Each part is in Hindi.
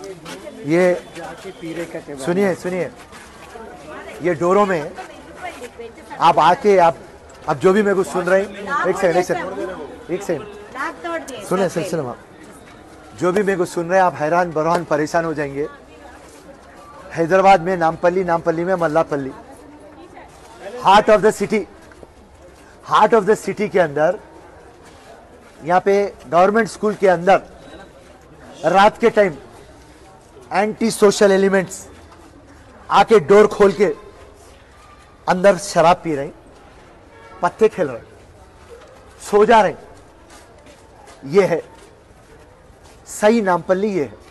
ये सुनिए सुनिए, ये डोरों में आप आके आप अब जो भी मेरे को सुन रहे हैं, एक सेकंड सुने सिलसिले में, जो भी मेरे को सुन रहे हैं आप हैरान बरहान परेशान हो जाएंगे। हैदराबाद में नामपल्ली, नामपल्ली में Mallapalli, heart of the city के अंदर, यहाँ पे गवर्नमेंट स्कूल के अंदर रात के टाइम एंटी सोशल एलिमेंट्स आके डोर खोल के अंदर शराब पी रहे, पत्ते खेल रहे, सो जा रहे। ये है सही नामपल्ली, ये है।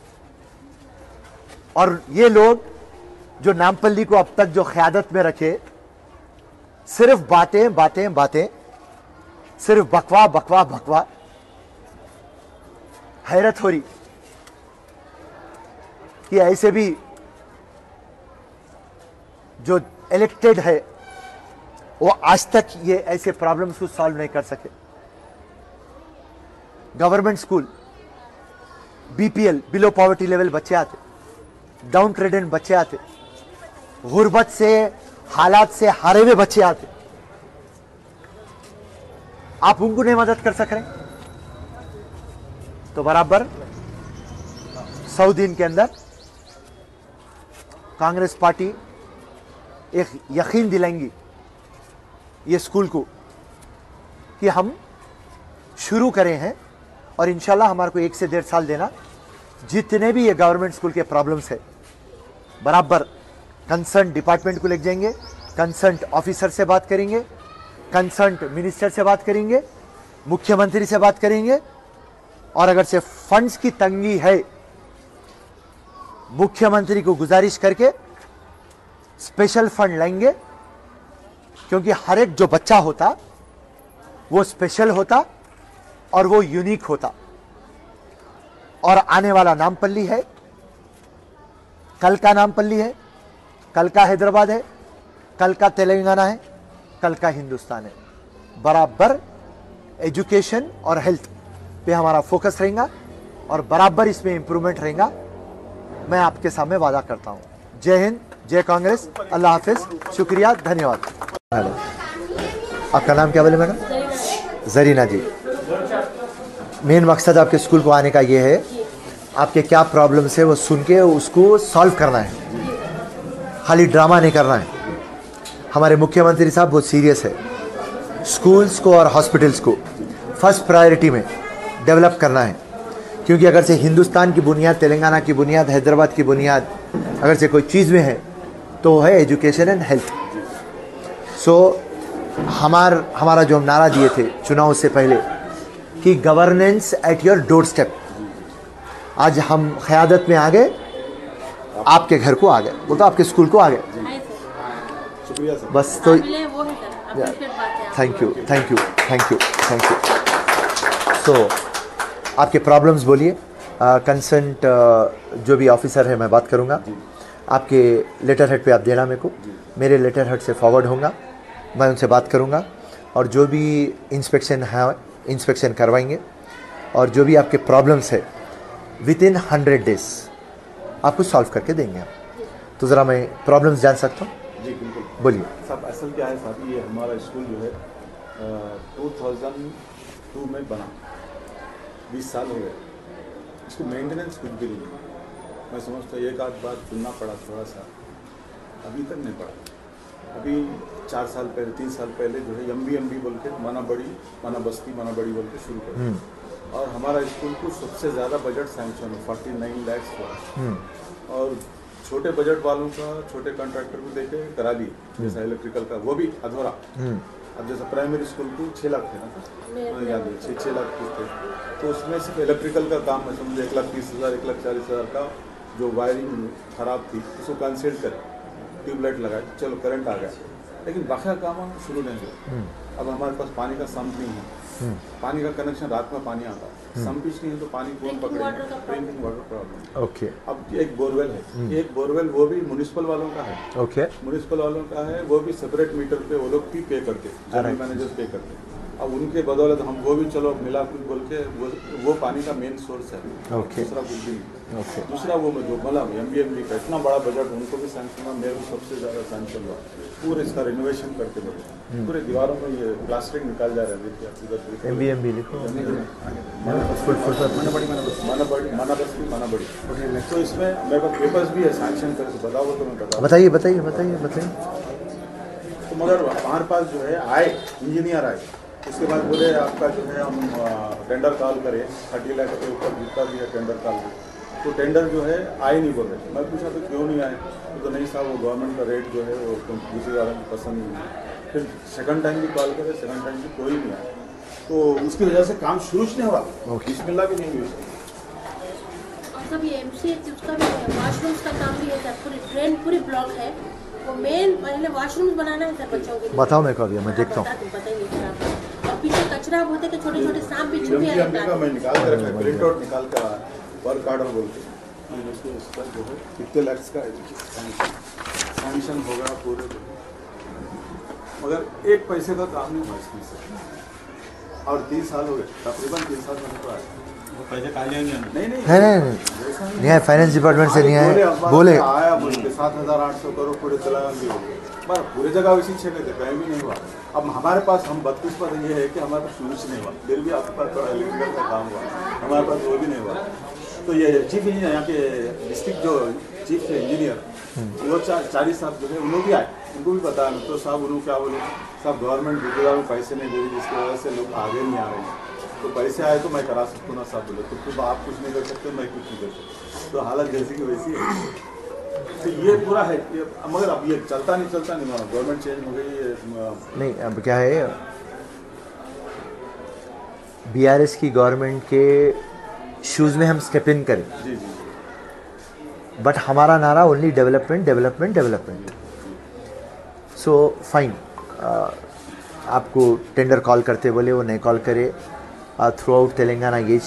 और ये लोग जो नामपल्ली को अब तक जो क़यादत में रखे, सिर्फ बातें बातें बातें, सिर्फ बकवा बकवा बकवा। हैरत हो रही कि ऐसे भी जो इलेक्टेड है वो आज तक ये ऐसे प्रॉब्लम्स को सॉल्व नहीं कर सके। Government school, BPL, below poverty level बच्चे आते, डाउन ट्रेडेड बच्चे आते, गुर्बत से, हालात से हारे हुए बच्चे आते, आप उनको नहीं मदद कर सक रहे। तो बराबर 100 दिन के अंदर कांग्रेस पार्टी एक यकीन दिलाएंगी ये स्कूल को कि हम शुरू करें हैं, और इंशाल्लाह हमारे को 1 से 1.5 साल देना, जितने भी ये गवर्नमेंट स्कूल के प्रॉब्लम्स है बराबर कंसर्न डिपार्टमेंट को ले जाएंगे, कंसर्न ऑफिसर से बात करेंगे, कंसर्न मिनिस्टर से बात करेंगे, मुख्यमंत्री से बात करेंगे। और अगर से फंड्स की तंगी है, मुख्यमंत्री को गुजारिश करके स्पेशल फंड लाएंगे, क्योंकि हर एक जो बच्चा होता वो स्पेशल होता और वो यूनिक होता। और आने वाला नामपल्ली है, कल का नामपल्ली है, कल का हैदराबाद है, कल का तेलंगाना है, कल का हिंदुस्तान है। बराबर एजुकेशन और हेल्थ पे हमारा फोकस रहेगा और बराबर इसमें इंप्रूवमेंट रहेगा, मैं आपके सामने वादा करता हूं। जय हिंद, जय कांग्रेस, अल्लाह हाफिज, शुक्रिया, धन्यवाद। हेलो, आपका नाम क्या बोले मैडम? जरीना जी। मेन मकसद आपके स्कूल को आने का ये है, आपके क्या प्रॉब्लम्स है वो सुन के उसको सॉल्व करना है, खाली ड्रामा नहीं करना है। हमारे मुख्यमंत्री साहब बहुत सीरियस है, स्कूल्स को और हॉस्पिटल्स को फर्स्ट प्रायोरिटी में डेवलप करना है, क्योंकि अगर से हिंदुस्तान की बुनियाद, तेलंगाना की बुनियाद, हैदराबाद की बुनियाद अगर से कोई चीज़ में है तो है एजुकेशन एंड हेल्थ। सो हमारा जो हम नारा दिए थे चुनाव से पहले कि governance at your doorstep, आज हम क़यादत में आ गए, आपके घर को आ गए, बोलते आपके स्कूल को आ गए। बस तो thank you thank you thank you thank you. So आपके प्रॉब्लम्स बोलिए, कंसर्न्ड जो भी ऑफिसर है मैं बात करूंगा, आपके लेटर हेड पे आप देना मेरे को, मेरे लेटर हेड से फॉरवर्ड होगा, मैं उनसे बात करूंगा और जो भी इंस्पेक्शन है इंस्पेक्शन करवाएंगे, और जो भी आपके प्रॉब्लम्स है विदिन 100 डेज आपको सॉल्व करके देंगे। तो ज़रा मैं प्रॉब्लम्स जान सकता हूँ? जी बिल्कुल, बोलिए साहब। असल क्या है साहब, ये हमारा स्कूल जो है 2002 में बना, 20 साल हो गए, इसको मेंटेनेंस कुछ भी नहीं। मैं समझता हूँ एक आध बार सुनना पड़ा थोड़ा सा, अभी तक नहीं पड़ा। अभी 4 साल पहले, 3 साल पहले जो है एमबी बोल के माना बड़ी, माना बस्ती, माना बड़ी बोल के शुरू कर, और हमारा स्कूल को सबसे ज़्यादा बजट सैंक्शन है 49 लाख हुआ। और छोटे बजट वालों का, छोटे कॉन्ट्रैक्टर को देके करा दी, जैसा इलेक्ट्रिकल का, वो भी अधूरा। अब जैसे प्राइमरी स्कूल को 6 लाख थे ना, याद है 6 लाख थे, तो उसमें सिर्फ इलेक्ट्रिकल का काम है, समझो 1,30,000 1,40,000 का जो वायरिंग खराब थी उसको कैंसिल कर ट्यूबलाइट लगाए, चलो करंट आ गया, लेकिन बाकी काम हम शुरू नहीं हुआ। अब हमारे पास पानी का सम्प नहीं है, पानी का कनेक्शन रात में पानी आता है, सम्प नहीं है तो पानी कौन पकड़ेगा? Drinking water problem. ओके। अब एक बोरवेल है, एक बोरवेल वो भी म्युनिसिपल वालों का है। ओके। म्युनिसिपल वालों का है, वो भी सेपरेट मीटर पे वो लोग भी पे करते, जनरल मैनेजर्स पे करते। अब उनके बदौलत हम वो भी चलो मिला कुछ बोल के वो पानी का मेन सोर्स है। ओके। दूसरा कुछ भी नहीं। ओके। दूसरा वो जो मतलब MBMB का इतना बड़ा बजट उनको भी सैंक्शन हुआ, मेरे को सबसे ज़्यादा सैंक्शन हुआ। पूरे इसका रिनोवेशन करके बैठे, पूरे दीवारों में ये प्लास्टिक निकाल जा रहा है। देखिए आप इधर MBMB लिखो। मना तो इसमें मेरे पास पेपर्स भी है सैंक्शन करके, बताओ तो मैं बताऊँ। बताइए बताइए बताइए बताइए। तो मगर हमारे पास जो है आए इंजीनियर आए, उसके बाद बोले आपका जो है हम टेंडर कॉल करें 30 लाख के ऊपर जितना भी है टेंडर कॉल। तो टेंडर जो है आए नहीं बोल रहे। मैं पूछा तो क्यों नहीं आए, तो नहीं साहब वो गवर्नमेंट का रेट जो है वो दूसरी वालों को पसंद नहीं है। फिर सेकंड टाइम भी कॉल करे, सेकंड टाइम भी कोई नहीं आया, तो उसकी वजह से काम शुरू नहीं हुआ, बिस्मिल्लाह भी नहीं हुई। सब ये MCH उसका भी है, वॉशरूम्स का काम भी है सर, पूरी ट्रेन पूरी ब्लॉक है। वो मेन पहले वॉशरूम्स बनाना है सर बच्चों के लिए। बताओ मेरे को अभी, मैं देखता हूँ। बताइए सर आप। और पीछे कचरा होते के छोटे छोटे सांप भी छुपे रहते हैं। मैं निकाल के रखा, प्रिंट आउट निकाल कर वर्क आर्डर बोल के इसका जो है कितने लैक्स का सैंक्शन होगा पूरे, मगर एक पैसे का काम नहीं हुआ इसमें से। और 30 साल हो गए, तकरीबन 3 साल होने को आए। पैसे कहा नहीं नहीं है, फाइनेंस डिपार्टमेंट से नहीं आए। बोले आया बोल के 7,800 करोड़ पूरे तेलंगाना भी हो गए, पर पूरे जगह वैसी छेड़े थे, कहीं भी नहीं हुआ। अब हमारे पास हम 32% ये है कि हमारे पास शुरू नहीं हुआ, फिर भी आपके पास थोड़ा इलेक्ट्रिकल का काम हुआ, हमारे पास वो भी नहीं हुआ। तो ये चीफ इंजीनियर यहाँ के डिस्ट्रिक्ट जो चीफ इंजीनियर वो 40 साहब जो है उन्होंने भी आए, उनको भी बताया। तो साहब उन्होंने क्या बोले, साहब गवर्नमेंट ठेकेदार में पैसे नहीं दे रही, जिसकी वजह से लोग आगे नहीं आ रहे हैं। तो पैसे आए तो मैं करा सकता हूँ ना साहब बोले, तो आप कुछ नहीं कर सकते, मैं कुछ नहीं कर सकता। तो हालत जैसी की वैसी है। तो ये पूरा है ये, मगर अब ये चलता नहीं मानो, गवर्नमेंट चेंज हो गई नहीं। अब क्या है, BRS की गवर्नमेंट के शूज़ में हम स्टेप इन करें। जी जी। बट हमारा नारा only development development development. So fine, आपको टेंडर कॉल करते बोले, वो नहीं कॉल करे। थ्रू आउट तेलंगाना ये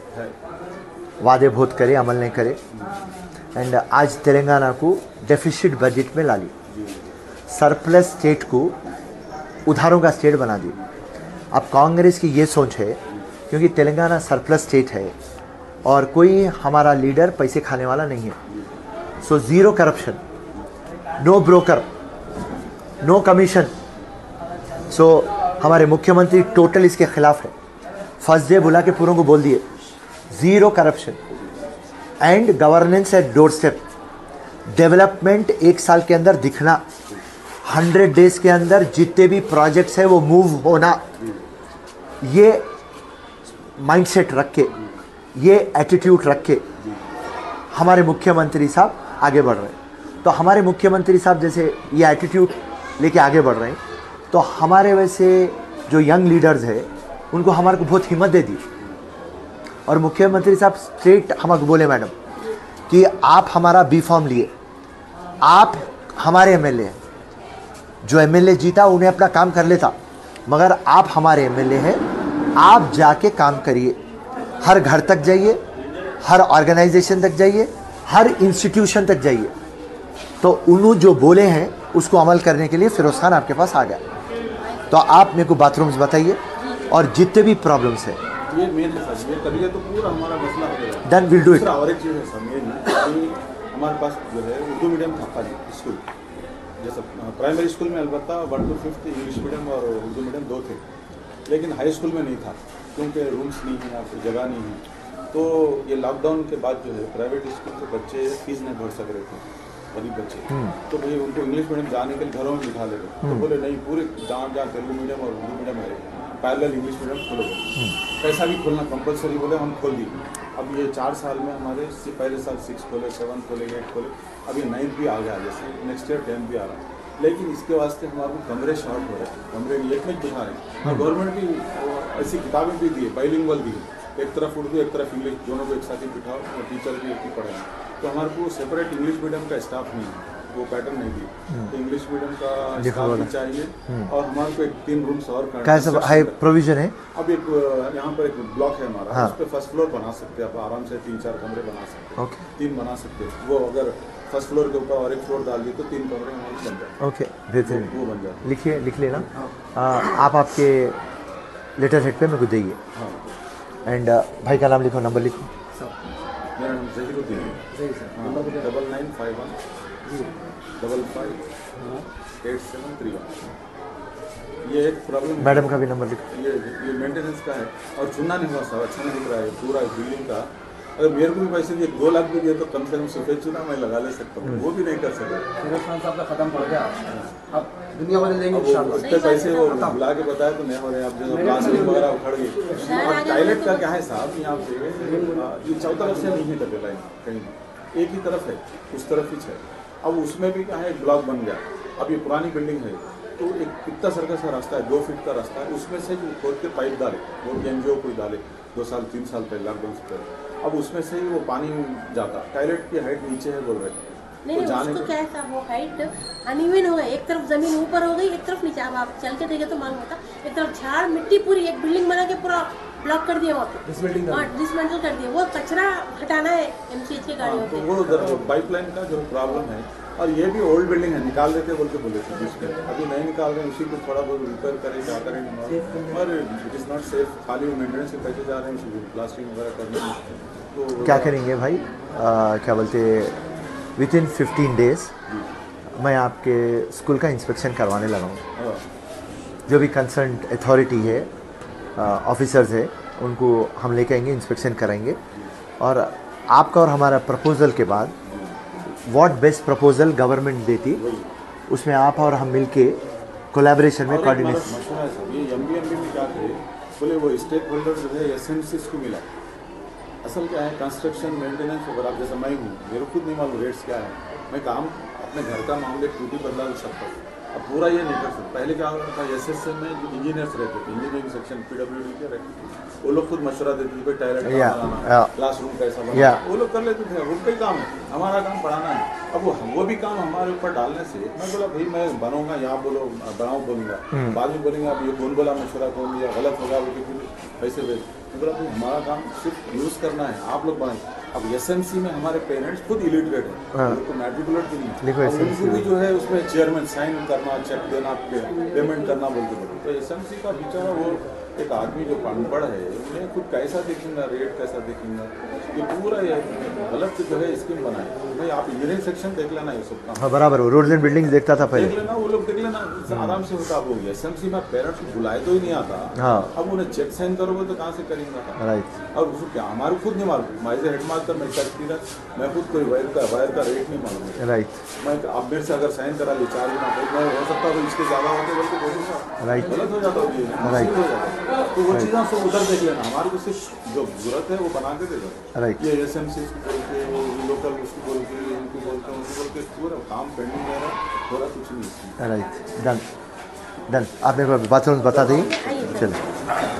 वादे बहुत करे, अमल नहीं करे। एंड आज तेलंगाना को डेफिसिट बजट में ला ली, सरप्लस स्टेट को उधारों का स्टेट बना दी। अब कांग्रेस की ये सोच है, क्योंकि तेलंगाना सरप्लस स्टेट है और कोई हमारा लीडर पैसे खाने वाला नहीं है। So zero corruption, no broker, no commission. So हमारे मुख्यमंत्री टोटल इसके खिलाफ है। फर्स्ट डे बुला के पूरों को बोल दिए zero corruption and governance at doorstep. Development 1 साल के अंदर दिखना, 100 डेज के अंदर जितने भी प्रोजेक्ट्स है वो मूव होना। ये माइंडसेट रख के, ये एटीट्यूड रख के हमारे मुख्यमंत्री साहब आगे बढ़ रहे हैं। तो हमारे मुख्यमंत्री साहब जैसे ये एटीट्यूड लेके आगे बढ़ रहे हैं, तो हमारे वैसे जो यंग लीडर्स हैं उनको हमारे को बहुत हिम्मत दे दी। और मुख्यमंत्री साहब स्ट्रेट हमको बोले, मैडम कि आप हमारा बी फॉर्म लिए, आप हमारे MLA हैं, जो MLA जीता उन्हें अपना काम कर लेता, मगर आप हमारे MLA हैं, आप जाके काम करिए, हर घर तक जाइए, हर ऑर्गेनाइजेशन तक जाइए, हर इंस्टीट्यूशन तक जाइए। तो उन्होंने जो बोले हैं उसको अमल करने के लिए फिरोज खान आपके पास आ गया। तो आप मेरे को बाथरूम्स बताइए और जितने भी प्रॉब्लम्स हैं, ये मेन है सर, ये करिए तो पूरा हमारा मसला हो जाएगा। Then will do it. और एक चीज़ है सर, मेन हमारे पास जो है उर्दू मीडियम था खाली स्कूल, जैसे प्राइमरी स्कूल में अलबत्ता 1 to 5 इंग्लिश मीडियम और उर्दू मीडियम 2 थे, लेकिन हाई स्कूल में नहीं था क्योंकि रूम्स नहीं है, आपकी जगह नहीं है। तो ये लॉकडाउन के बाद जो है प्राइवेट स्कूल के बच्चे फीस नहीं भर सक रहे थे, गरीब बच्चे, तो भाई उनको इंग्लिश मीडियम जाने के लिए घरों में बिठा ले रहे। तो बोले नहीं, पूरे जहाँ तेलुगु मीडियम और उर्दू मीडियम है पैरेलल इंग्लिश मीडियम खोलो, पैसा भी खोलना कंपलसरी बोले, हम खोल दी। अब ये 4 साल में हमारे पहले साल 6 खोले, 7 खोले, 8 खोले, अब ये 9th भी आ गया, जैसे नेक्स्ट ईयर 10th भी आ रहा है। लेकिन इसके वास्ते हमारे को कमरे शॉर्ट हो रहे हैं, कमरे एक में बिठा रहे हैं। और गवर्नमेंट भी ऐसी किताबें भी दी है, बाइलिंगुअल दी है, एक तरफ उर्दू एक तरफ इंग्लिश, दोनों को एक साथ ही बिठाओ और टीचर भी एक ही पढ़ाएं। तो हमारे को सेपरेट इंग्लिश मीडियम का स्टाफ नहीं है, वो पैटर्न नहीं दी। तो इंग्लिश मीडियम का स्टाफ भी चाहिए और हमारे को 1-3 रूम्स और कैसा हाई प्रोविजन है। अब एक यहाँ पर एक ब्लॉक है हमारा, हाँ। उस पर फर्स्ट फ्लोर बना सकते हैं आप आराम से, 3-4 कमरे बना सकते हैं। ओके, 3 बना सकते हैं। वो अगर फर्स्ट फ्लोर के ऊपर और एक फ्लोर डाल दिए तो 3 कमरे हमारे बन जाए। ओके, बेहतरीन, वो बन जाए। लिखिए, लिख लेना। आप आपके लेटर हेड पे मेरे को देइए। हाँ एंड भाई का नाम लिखो, नंबर लिखो। मेरा नाम जहीरुद्दीन है। हाँ 9951 558731। ये एक प्रॉब्लम मैडम का भी नंबर लिखो। ये मेंटेनेंस का है और चुनना नहीं हुआ साहब, अच्छा नहीं दिख रहा है पूरा बिल्डिंग का। अगर मेरे को भी पैसे दिए 2 लाख भी दिए तो कम से कम सफेद चुना मैं लगा ले सकता हूँ, वो भी नहीं कर सकता। फिरोज खान साहब का खत्म पड़ गया, अब दुनिया बदल देंगे इंशाल्लाह। उसके पैसे वो बुला के बताया तो नहीं हो रहे, अब जो प्लास्टिक वगैरह उखड़ गई। और टॉयलेट का क्या है साहब, यहाँ पे ये चौतरफ से नहीं है डबल लाइन, कहीं एक ही तरफ है, उस तरफ ही है। अब उसमें भी क्या है, एक ब्लॉक बन गया। अब ये पुरानी बिल्डिंग है तो एक कितना सर्कस का रास्ता है, 2 फीट का रास्ता है, उसमें से खोद के पाइप डाले, वो एनजीओ कोई डाले 2 साल 3 साल पहले लॉकडाउन से पहले। अब उसमें से ही वो पानी जाता, टॉयलेट की हाइट नीचे है बोल रहे। नहीं उसको क्या है साहब, वो हाइट अनइवन हो गई, एक तरफ जमीन ऊपर हो गई, एक तरफ नीचे। अब आप चल के देखे तो मालूम होता, एक तरफ झाड़ मिट्टी पूरी एक बिल्डिंग बना के पूरा ब्लॉक कर दिया वहाँ पे, डिसमेंटल कर दिया। वो कचरा हटाना है एमसीएच की गाड़ियों तो पे। वो पाइपलाइन का जो प्रॉब्लम है, और ये भी ओल्ड बिल्डिंग है, निकाल देते बोल के बोले थे जिसमें, अभी नहीं निकाल रहे हैं, उसी को थोड़ा बहुत रिपेयर करें क्या करें, और इट इज़ नॉट सेफ। खाली मेंटेनेंस के पैसे जा रहे हैं, उसी प्लास्टिक वगैरह करने में। तो क्या करेंगे भाई, क्या बोलते, विथिन 15 डेज मैं आपके स्कूल का इंस्पेक्शन करवाने लगा हूँ। हाँ, जो भी कंसर्न अथॉरिटी है, ऑफिसर्स है, उनको हम लेके आएंगे, इंस्पेक्शन कराएंगे। और आपका और हमारा प्रपोजल के बाद व्हाट बेस्ट प्रपोजल गवर्नमेंट देती, उसमें आप और हम मिलके कोलैबोरेशन में और एक कोऑर्डिनेशन। मसला है सर, ये एमबीएमबी में क्या करे, बोले वो स्टेक होल्डर जो है एसएमसीज को मिला। असल क्या है, कंस्ट्रक्शन मेंटेनेंस वगैरह, आप जैसे मैं हूँ, मेरे खुद नहीं मालूम रेट्स क्या है, मैं काम अपने घर का मामले टूटी बदला सकता हूँ, अब पूरा ये नहीं कर सकता। पहले क्या होता था, एसएसएम में जो इंजीनियर्स रहते थे, इंजीनियरिंग सेक्शन पीडब्ल्यूडी के रहते थे, वो लोग खुद मशवरा देते थे, टॉयलेट बनाना, क्लासरूम कैसा बनाना, वो लोग कर लेते थे। उनका ही काम है, हमारा काम पढ़ाना है। अब वो भी काम हमारे ऊपर डालने से मैं बोला भाई मैं बनूंगा, यहाँ बोलो बनाओ बोलूँगा, बाद में बोलेंगे अब ये कौन बोला मशवरा, कौन दिया, गलत होगा, वो फिर पैसे भेज। मैं बोला भाई हमारा काम सिर्फ यूज़ करना है, आप लोग बनाए। अब एसएमसी में हमारे पेरेंट्स खुद इलिटरेट है, उनको मैट्रिकुलेट भी नहीं है, उनको भी जो है उसमें चेयरमैन साइन करना, चेक देना, पेमेंट करना बोलते बोलते। तो एसएमसी का बेचारा वो एक आदमी जो अनपढ़ है, उन्हें खुद कैसा देखेंगे, रेट कैसा देखेंगे, ये पूरा ये गलत जो है स्कीम बनाए। भाई आप इंजीनियरिंग सेक्शन देख लेना, ये सब काम हाँ बराबर, वो रोड्स एंड बिल्डिंग्स देखता था देख पहले। लेना, वो लोग देख लेना, आराम से होता। वो एसएमसी में पेरेंट्स को बुलाए तो ही नहीं आता। हाँ अब उन्हें चेक साइन करोगे तो कहाँ से करेंगे? राइट। और उसको क्या हमारे खुद नहीं मालूम, मैं एज हेड मास्टर मैं करती रहा, मैं खुद कोई वायर का रेट नहीं मालूम है। राइट मैं अब मेरे से अगर साइन करा ली 4 गुना, मैं हो सकता है इसके ज़्यादा होते बोल के बोलूँगा, राइट गलत हो जाता है, Right. हो जाता है। तो वो चीज़ें सब उधर देख लेना, हमारे को सिर्फ जो जरूरत है वो बना के दे दो। राइट। ये एसएमसी बोल के, वो लोकल उसको बोल के, उनको बोलते हैं, उनको बोल के पूरा काम पेंडिंग रह रहा, थोड़ा कुछ नहीं। Right, done done. आप मेरे को बाथरूम बता देंगे, चलो।